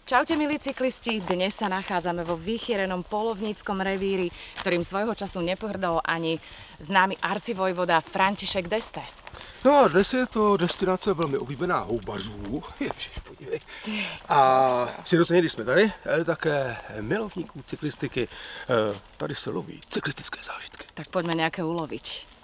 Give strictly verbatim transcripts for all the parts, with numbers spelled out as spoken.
Čaute milí cyklisti, dnes sa nachádzame vo vychýrenom polovníckom revíri, ktorým svojho času nepohrdol ani známy arcivojvoda František d'Este. No a dnes je to destinace velmi oblíbená houbařů. Ježiš, podívej. A přirozeně, když jsme tady, také milovníků cyklistiky. Tady se loví cyklistické zážitky. Tak poďme nejaké uloviť.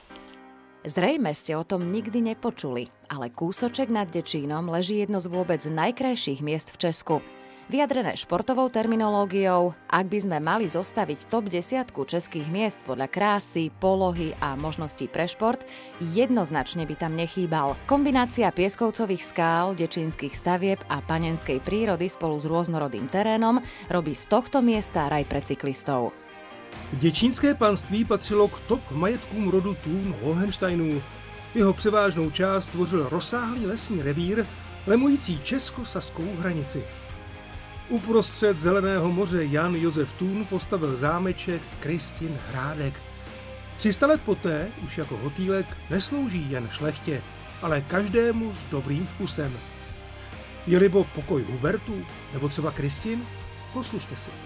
Zrejme ste o tom nikdy nepočuli, ale kúsoček nad Dečínom leží jedno z vôbec najkrajších miest v Česku. Vyjadrené športovou terminológiou, ak by sme mali zostaviť top desiatku českých miest podľa krásy, polohy a možností pre šport, jednoznačne by tam nechýbal. Kombinácia pieskovcových skál, dečínskych stavieb a panenskej prírody spolu s rôznorodým terénom robí z tohto miesta raj pre cyklistov. Děčínské panství patřilo k top majetkům rodu Thun Hohensteinů. Jeho převážnou část tvořil rozsáhlý lesní revír, lemující česko-saskou hranici. Uprostřed zeleného moře Jan Josef Thun postavil zámeček Kristin Hrádek. tři sta let poté, už jako hotýlek, neslouží jen šlechtě, ale každému s dobrým vkusem. Je-libo pokoj Hubertův, nebo třeba Kristin? Poslušte si.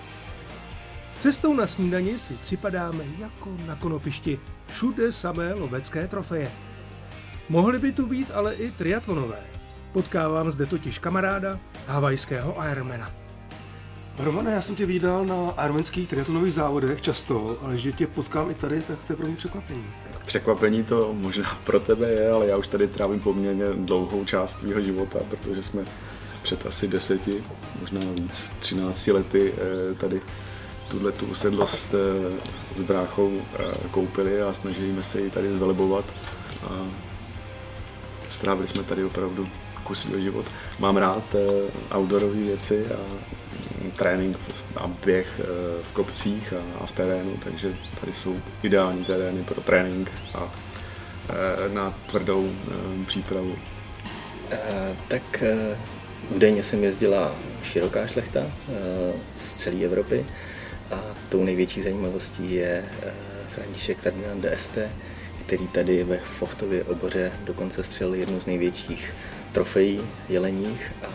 Cestou na snídani si připadáme jako na konopišti, všude samé lovecké trofeje. Mohly by tu být ale i triatlonové. Potkávám zde totiž kamaráda, havajského Ironmana. Romane, já jsem tě viděl na ironmanských triatlonových závodech často, ale že tě potkám i tady, tak to je pro mě překvapení. Překvapení to možná pro tebe je, ale já už tady trávím poměrně dlouhou část tvýho života, protože jsme před asi deseti, možná víc, třinácti lety tady tuhle tu usedlost s bráchou koupili a snažíme se ji tady zvelebovat. A strávili jsme tady opravdu kus svého života. Mám rád outdoorové věci a trénink a běh v kopcích a v terénu, takže tady jsou ideální terény pro trénink a na tvrdou přípravu. Tak údajně jsem jezdila široká šlechta z celé Evropy. A tou největší zajímavostí je František Ferdinand d'Este, který tady ve Fochtově oboře dokonce střelil jednu z největších trofejí jeleních a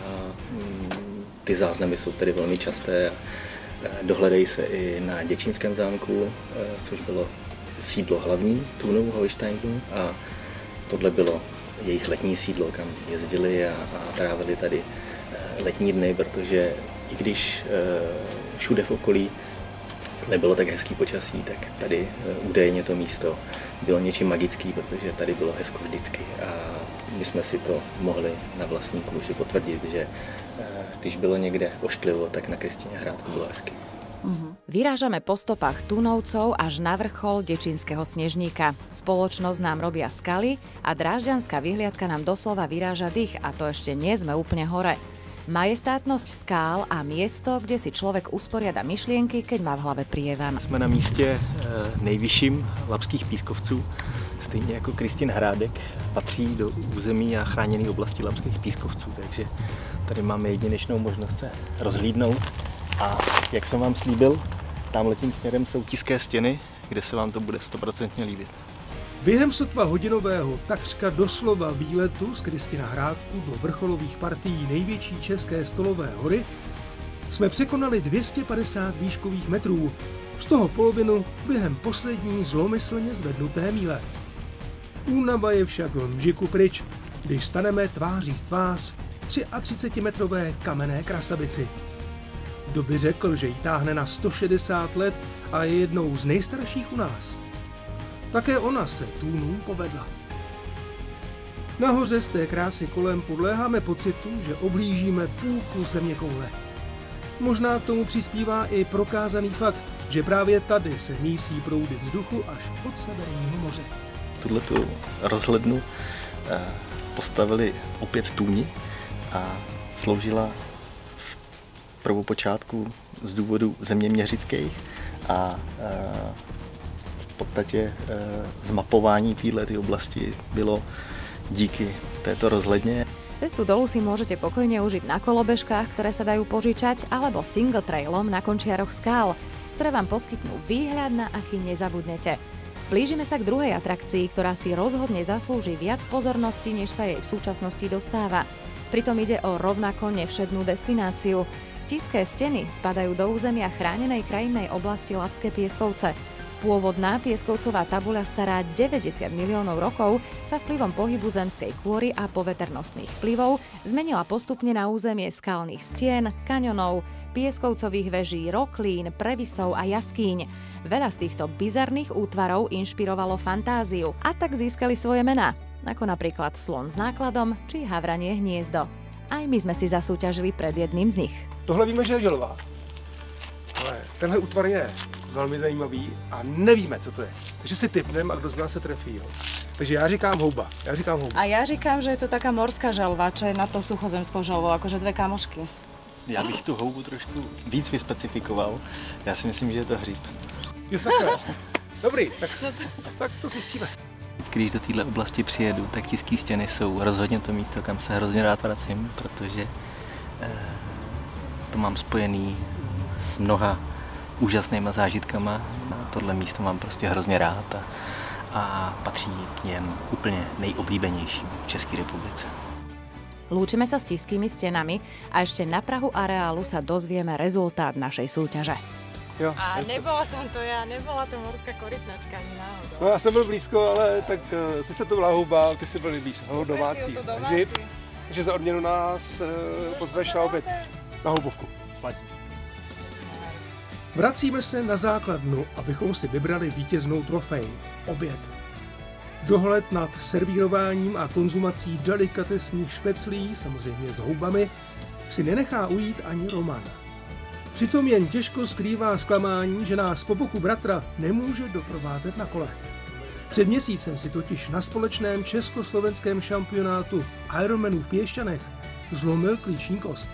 ty záznamy jsou tady velmi časté. Dohledají se i na Děčínském zámku, což bylo sídlo hlavní Thunů Hohensteinů a tohle bylo jejich letní sídlo, kam jezdili a, a trávili tady letní dny, protože i když všude v okolí nebylo tak hezký počasí, tak tady údajně to místo bylo něčím magický, protože tady bylo hezko vždycky a my jsme si to mohli na vlastní kůži potvrdit, že když bylo někde ošklivo, tak na Kristině Hrádku bylo hezky. Mm-hmm. Vyrážame po stopách Thunovcov až na vrchol Dečínskeho Snežníka. Spoločnosť nám robia skaly a drážďanská vyhliadka nám doslova vyráža dých a to ešte nie sme úplne hore. Majestátnosť skál a miesto, kde si človek usporiada myšlienky, keď má v hlave prievan. Jsme na místě nejvyšším labských pískovců, stejně jako Kristin Hrádek, patří do území a chráněné oblasti labských pískovců, takže tady máme jedinečnou možnost se rozhlídnout a jak jsem vám slíbil, tamhletím směrem jsou tiské stěny, kde se vám to bude stoprocentně líbit. Během sotva hodinového, takřka doslova výletu z Kristina Hrádku do vrcholových partií největší české stolové hory jsme překonali dvě stě padesát výškových metrů, z toho polovinu během poslední zlomyslně zvednuté míle. Únava je však v mžiku pryč, když staneme tváří v tvář třicetimetrové kamenné krasavici. Kdo by řekl, že ji táhne na sto šedesát let a je jednou z nejstarších u nás. Také ona se Thunům povedla. Nahoře z té krásy kolem podléháme pocitu, že oblížíme půlku zeměkoule. Možná k tomu přispívá i prokázaný fakt, že právě tady se mísí proudy vzduchu až od Severního moře. Tuhletu rozhlednu postavili opět Thuni a sloužila v prvopočátku z důvodu zeměměřických a v podstatě zmapování této oblasti bylo díky této rozhledně. Cestu dolu si môžete pokojne užiť na kolobežkách, ktoré sa dajú požičať, alebo single trailom na končiaroch skál, ktoré vám poskytnú výhľad, na aký nezabudnete. Blížime sa k druhej atrakcii, ktorá si rozhodne zaslúži viac pozornosti, než sa jej v súčasnosti dostáva. Pritom ide o rovnako nevšednú destináciu. Tiské steny spadajú do územia chránenej krajinnej oblasti Labské Pieskovce. Pôvodná pieskovcová tabuľa stará deväťdesiat miliónov rokov sa vplyvom pohybu zemskej kôry a poveternostných vplyvov zmenila postupne na územie skalných stien, kaňonov, pieskovcových veží, roklín, previsov a jaskýň. Veľa z týchto bizarných útvarov inšpirovalo fantáziu a tak získali svoje mená, ako napríklad slon s nákladom či havranie hniezdo. Aj my sme si zasúťažili pred jedným z nich. Tohle víme, že je želva, ale tenhle útvar je velmi zajímavý a nevíme, co to je. Takže si tipneme a kdo z nás se trefí. Jo. Takže já říkám houba. Já říkám houba. A já říkám, že je to taká morská želva, čo je nad tou suchozemskou želvou, akože dvě kamošky. Já bych tu houbu trošku víc vyspecifikoval. Já si myslím, že je to hříb. Jo, takhle. Dobrý, tak, tak to zjistíme. Vždycky, když do této oblasti přijedu, tak Tiské stěny jsou rozhodně to místo, kam se hrozně rád vracím, protože eh, to mám spojený s mnoha úžasnýma zážitkama. Tohle místo mám prostě hrozně rád a, a patří k něm úplně nejoblíbenějším v České republice. Lúčime sa s Tiskými stenami a ešte na prahu areálu sa dozvieme rezultát našej súťaže. Jo, a nebola som to ja, nebola to morská korytnačka ani náhodou. No já jsem byl blízko, ale tak uh, sice to byla houba, ty jsi byl blíž, ho domácí hřib, takže za odměnu nás uh, pozveš na oběd, na houbovku. Vracíme se na základnu, abychom si vybrali vítěznou trofej, oběd. Dohled nad servírováním a konzumací delikatesních špeclí, samozřejmě s houbami, si nenechá ujít ani Roman. Přitom jen těžko skrývá zklamání, že nás po boku bratra nemůže doprovázet na kole. Před měsícem si totiž na společném československém šampionátu Ironmanu v Piešťanech zlomil klíční kost.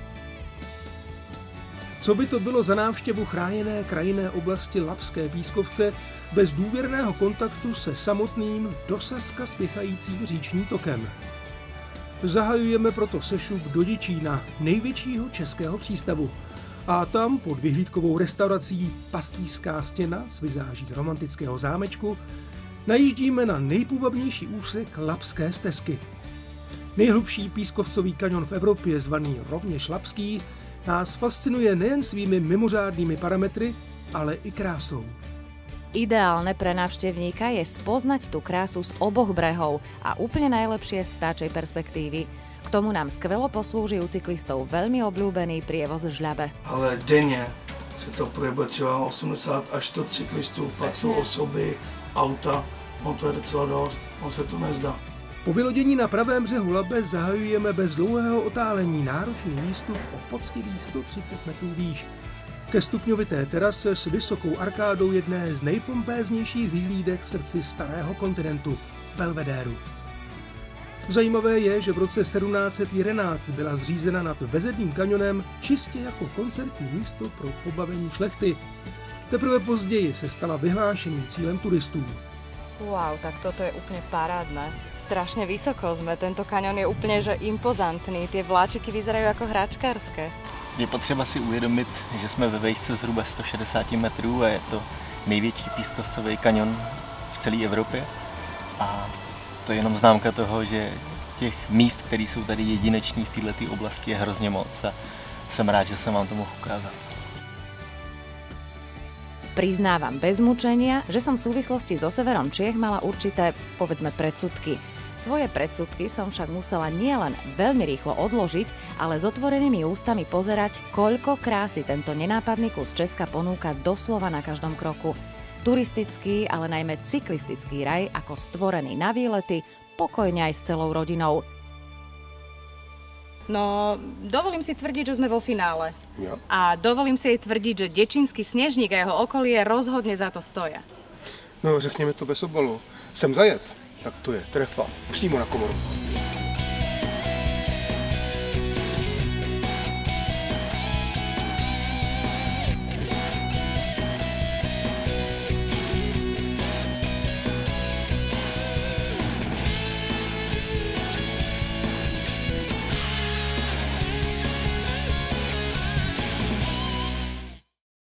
Co by to bylo za návštěvu chráněné krajinné oblasti Labské Pískovce bez důvěrného kontaktu se samotným do Saska spěchajícím říčním tokem? Zahajujeme proto sešup do Děčína, největšího českého přístavu. A tam pod vyhlídkovou restaurací Pastýřská stěna s vizáží romantického zámečku najíždíme na nejpůvabnější úsek Labské stezky. Nejhlubší pískovcový kaňon v Evropě, zvaný rovněž Labský, nás fascinuje nejen svými mimořádnými parametry, ale i krásou. Ideálne pre návštevníka je spoznať tú krásu z oboch brehov a úplne najlepšie z vtáčej perspektívy. K tomu nám skvelo poslúži u cyklistov veľmi obľúbený prievoz žľabe. Ale denně se to projebe třeba osmdesát až sto cyklistů, pak jsou osoby, auta, no to je docela dost, no se to nezdá. Po vylodění na pravém břehu Labe zahajujeme bez dlouhého otálení náročný výstup o poctivých sto třicet metrů výš. Ke stupňovité terase s vysokou arkádou jedné z nejpompéznějších výhlídek v srdci starého kontinentu, Belvedéru. Zajímavé je, že v roce sedmnáct set jedenáct byla zřízena nad Vezedným kaňonem čistě jako koncertní místo pro pobavení šlechty. Teprve později se stala vyhlášeným cílem turistů. Wow, tak toto je úplne parádne. Strašne vysoko sme, tento kaňon je úplne že impozantný, tie vláčiky vyzerajú ako hračkárske. Je potřeba si uvědomit, že jsme ve výšce zhruba sto šedesát metrů a je to největší pískovcový kaňon v celé Evropě. A to je jenom známka toho, že těch míst, které jsou tady jedineční v této oblasti, je hrozně moc a jsem rád, že jsem vám to mohl ukázat. Priznávam bez mučenia, že som v súvislosti so severom Čiech mala určité, povedzme, predsudky. Svoje predsudky som však musela nielen veľmi rýchlo odložiť, ale s otvorenými ústami pozerať, koľko krásy tento nenápadný kus Česka ponúka doslova na každom kroku. Turistický, ale najmä cyklistický raj ako stvorený na výlety, pokojne aj s celou rodinou. No, dovolím si tvrdiť, že sme vo finále. Jo. A dovolím si jej tvrdiť, že Děčínský Sněžník a jeho okolie rozhodne za to stoja. No, řekněme to bez obalu. Jsem zajet, tak to je trefa přímo na komoru.